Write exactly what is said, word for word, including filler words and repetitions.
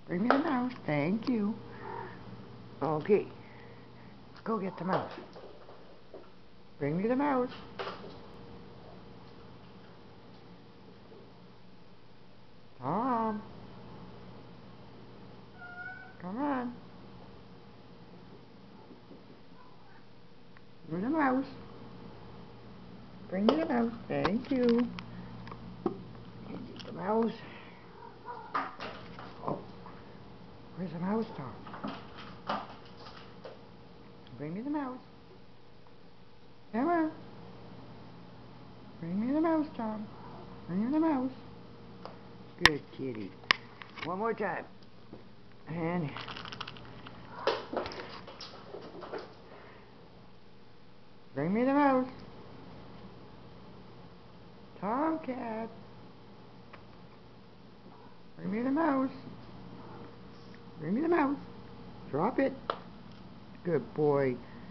Bring me the mouse. Thank you. Okay. Go get the mouse. Bring me the mouse. Tom. Come on. Bring me the mouse. Bring me the mouse. Thank you. Get the mouse. Oh. Where's the mouse, Tom? Bring me the mouse. Come on. Bring me the mouse, Tom. Bring me the mouse. Good kitty. One more time. And bring me the mouse. Tomcat. Bring me the mouse. Bring me the mouse. Drop it. Good boy.